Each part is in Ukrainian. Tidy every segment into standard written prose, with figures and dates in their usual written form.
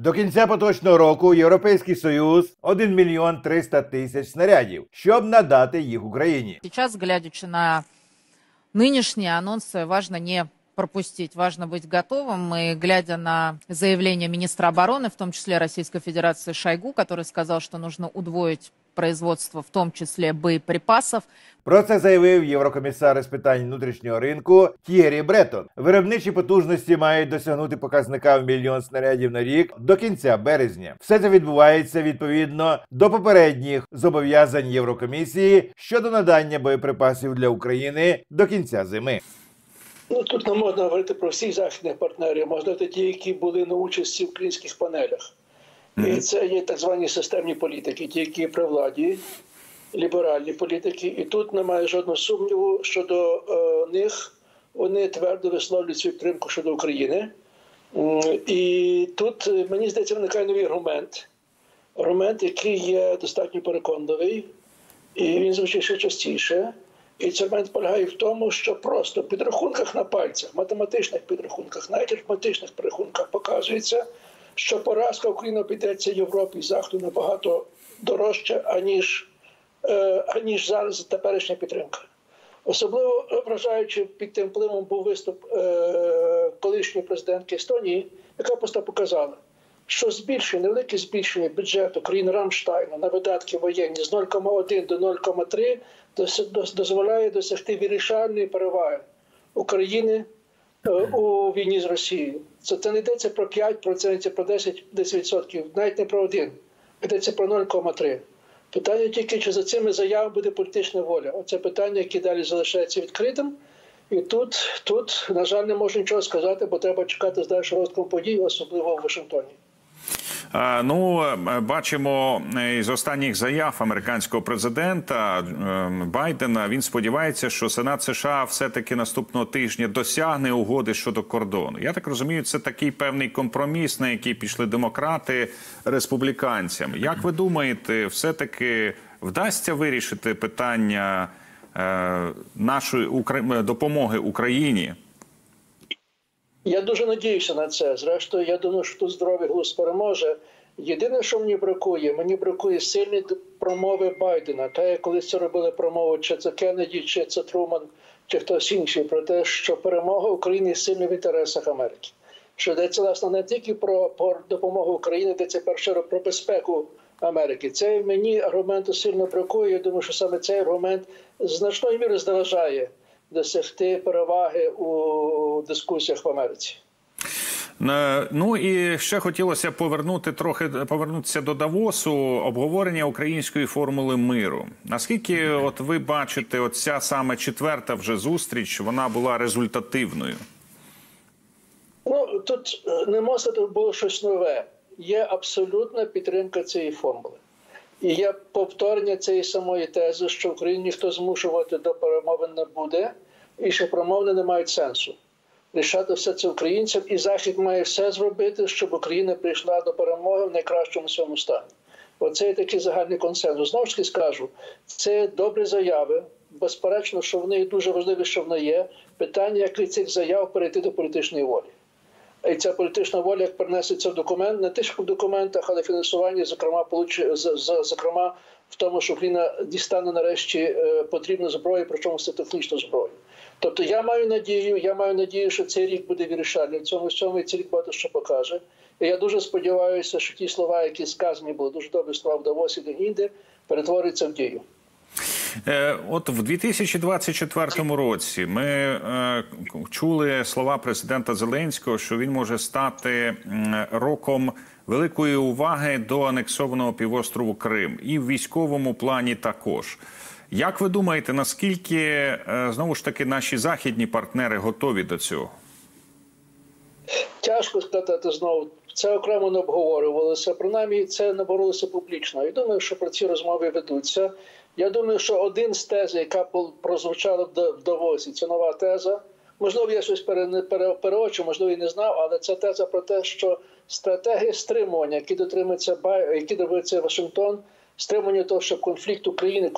До кінця поточного року Європейський Союз 1 мільйон 300 тисяч снарядів, щоб надати їх Україні. Сейчас, глядячи на нынешние анонсы, важно не пропустить, важно быть готовым. И глядя на заявление министра обороны, в том числе Российской Федерации Шойгу, который сказал, что нужно удвоить производство, в том числе боеприпасов. Про це заявив єврокомісар з питань внутрішнього ринку Т'єрі Бретон. Виробничі потужності мають досягнути показника в 1 мільйон снарядів на рік до кінця березня. Все це відбувається відповідно до попередніх зобов'язань Єврокомісії щодо надання боєприпасів для України до кінця зими. Тут не можна говорити про всіх західних партнерів, можна говорити ті, які були на участі в українських панелях. І це є так звані системні політики, ті, які при владі, ліберальні політики. І тут немає жодного сумніву щодо них. Вони твердо висловлюють свою підтримку щодо України. І тут, мені здається, виникає новий аргумент. Аргумент, який є достатньо переконливий, і він звучить ще частіше. І цей аргумент полягає в тому, що просто в підрахунках на пальцях, математичних підрахунках, навіть арифметичних підрахунках показується, що поразка України обійдеться Європі і Заходу набагато дорожче, аніж зараз теперішня підтримка. Особливо вражаючи під тим впливом був виступ колишньої президентки Естонії, яка просто показала, що невелике збільшення бюджету країн Рамштайну на видатки воєнні з 0,1 до 0,3 дозволяє досягти вирішальної переваги України у війні з Росією. Це не йдеться про 5%, про 10%, навіть не про 1%, йдеться про 0,3%. Питання тільки, чи за цими заявами буде політична воля. Оце питання, яке далі залишається відкритим. І тут, на жаль, не можу нічого сказати, бо треба чекати з дальшого розвитку подій, особливо в Вашингтоні. Бачимо із останніх заяв американського президента Байдена, він сподівається, що Сенат США все-таки наступного тижня досягне угоди щодо кордону. Я так розумію, це такий певний компроміс, на який пішли демократи республіканцям. Як ви думаєте, все-таки вдасться вирішити питання нашої допомоги Україні? Я дуже надіюся на це. Зрештою, я думаю, що тут здоровий глузд переможе. Єдине, що мені бракує сильної промови Байдена. Та, як колись це робили промову, чи це Кеннеді, чи це Труман, чи хтось інший, про те, що перемога України сильно в інтересах Америки. Що йдеться, власне, не тільки про допомогу Україні, йдеться перше про безпеку Америки. Це мені аргументу сильно бракує. Я думаю, що саме цей аргумент значною мірою заважає досягти переваги у дискусіях в Америці. Ну і ще хотілося повернутися до Давосу, обговорення української формули миру. Наскільки от ви бачите, оця саме четверта вже зустріч, вона була результативною? Тут не може було щось нове. Є абсолютна підтримка цієї формули. І є повторення цієї самої тези, що в Україні ніхто змушувати до перемовин не буде, і що перемовини не мають сенсу. Рішати все це українцям, і Захід має все зробити, щоб Україна прийшла до перемоги в найкращому своєму стані. Оце є такий загальний консенсус. Знову ж таки скажу, це добрі заяви, безперечно, що вони дуже важливі, що вони є. Питання, як від цих заяв перейти до політичної волі. І ця політична воля, як перенесеться в документ, не тільки в документах, але фінансування, зокрема в тому, що Україна дістане нарешті потрібну зброю, причому стратегічну зброю. Тобто я маю надію, що цей рік буде вирішальним в цьому і цей рік багато що покаже. І я дуже сподіваюся, що ті слова, які сказані були, дуже добрі слова в Давосі і де-інде, перетворяться в дію. От в 2024 році ми чули слова президента Зеленського, що він може стати роком великої уваги до анексованого півострову Крим. І в військовому плані також. Як ви думаєте, наскільки, знову ж таки, наші західні партнери готові до цього? Тяжко сказати знову. Це окремо не обговорювалося. Принаймні, це не боролося публічно. Я думаю, що про ці розмови ведуться. Я думаю, що один з тез, яка прозвучала в Давосі, це нова теза. Можливо, я щось переочив, можливо, і не знав, але це теза про те, що стратегія стримування, які дотримується Вашингтон, стримування того, що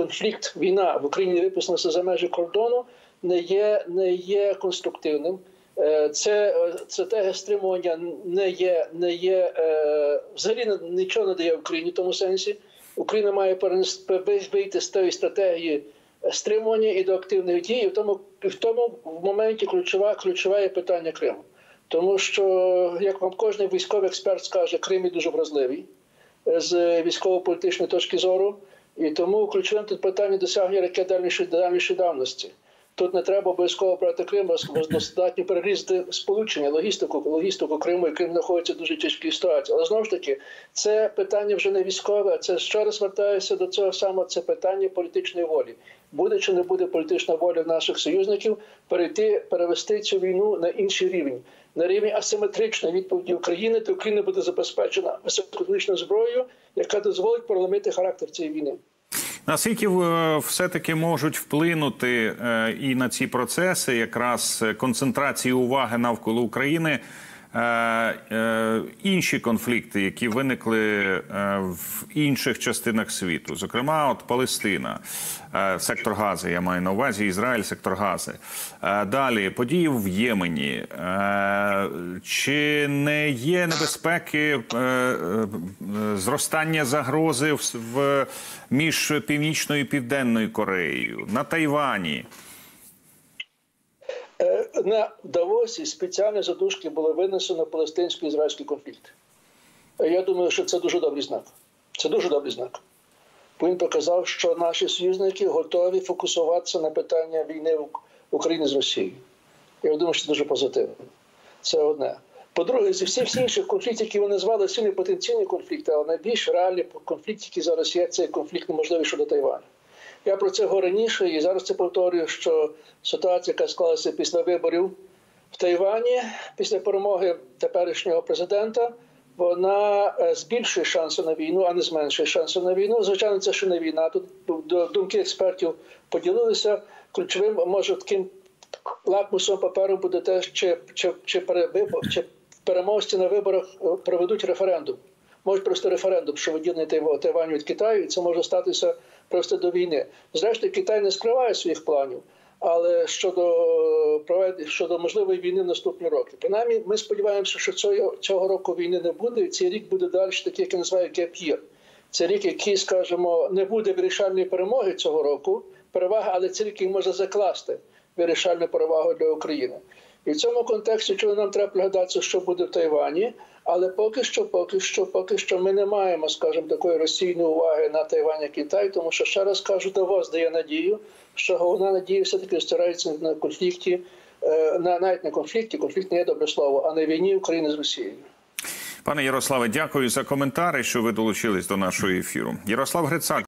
війна в Україні виписалася за межі кордону, не є конструктивним. Це стратегія стримування взагалі нічого не дає Україні в тому сенсі. Україна має вийти з тієї стратегії стримування і до активних дій. І в тому моменті ключове є питання Криму. Тому що, як вам кожен військовий експерт скаже, Крим є дуже вразливий з військово-політичної точки зору. І тому ключовим тут питання досягнення ракет дальнішої давності. Тут не треба обов'язково брати Крим, достатньо перерізати сполучення, логістику Криму, і Крим знаходиться в дуже тяжкій ситуації. Але знову ж таки, це питання вже не військове, а це ще раз звертаюся до цього самого, це питання політичної волі. Буде чи не буде політична воля в наших союзників перевести цю війну на інший рівень. На рівні асиметричної відповіді України, то Україна буде забезпечена високотехнічною зброєю, яка дозволить проломити характер цієї війни. Наскільки все-таки можуть вплинути і на ці процеси, якраз концентрації уваги навколо України, інші конфлікти, які виникли в інших частинах світу, зокрема, от Палестина, сектор Гази, я маю на увазі, Ізраїль, сектор Гази. Далі, події в Ємені. Чи не є небезпеки зростання загрози між Північною і Південною Кореєю, на Тайвані? На Давосі спеціальні задушки були винесено палестинсько-ізраїльський конфлікт. Я думаю, що це дуже добрий знак. Це дуже добрий знак. Він показав, що наші союзники готові фокусуватися на питання війни України з Росією. Я думаю, що це дуже позитивно. Це одне. По-друге, зі всіх інших конфліктів, які ви назвали, сильні потенційні конфлікти, але найбільш реальний конфлікт, який зараз є, це конфлікт неможливий щодо Тайваню. Я про це говорив раніше і зараз це повторюю, що ситуація, яка склалася після виборів в Тайвані, після перемоги теперішнього президента, вона збільшує шанси на війну, а не зменшує шанси на війну. Звичайно, це ще не війна. Тут думки експертів поділилися. Ключовим, може, таким лакмусом паперу буде те, чи переможці на виборах проведуть референдум. Можуть просто референдум, що виділення Тайваню від Китаю, і це може статися просто до війни. Зрештою, Китай не скриває своїх планів, але щодо можливої війни в наступні роки. Принаймні, ми сподіваємося, що цього року війни не буде, і цей рік буде далі такий, який називають gap year. Це рік, який, скажімо, не буде вирішальної перемоги цього року, перевага, але це рік, який може закласти вирішальну перевагу для України. І в цьому контексті, чого нам треба пригадатися, що буде в Тайвані, але поки що ми не маємо, скажімо, такої розсійної уваги на Тайвань і Китай, тому що, ще раз кажу, Давос дає надію, що головна надія все-таки стирається на конфлікті, навіть на конфлікті, конфлікт не є добре слово, а на війні України з Росією. Пане Ярославе, дякую за коментарі, що ви долучились до нашого ефіру. Ярослав Грицак.